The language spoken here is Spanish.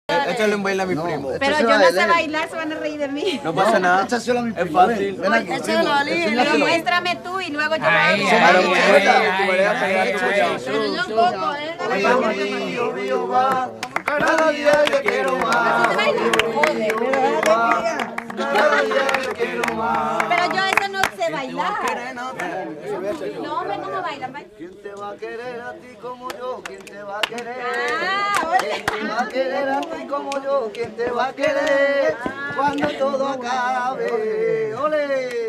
Esto lo baila mi primo. Pero yo no sé bailar, se van a reír de mí. No pasa nada. Échaselo a mi Es primo. fácil. Ven aquí, Échalo, primo. pero muéstrame tú y luego yo lo Ahí, hago. Claro, ahí, porque ahí, tú me dejas pegar tu cuñado. Pero yo poco, ¿eh? Mío, mío, va. Cada día yo quiero más. ¿Se baila? Cada día yo quiero más. Pero yo eso no sé bailar. No, hombre, ¿cómo bailan? ¿Quién te va a querer a ti como yo? ¿Quién te va a querer? Ah, ¿Quién te va a querer a ti como yo? ¿Quién te va a querer? Cuando todo acabe. ¡Ole!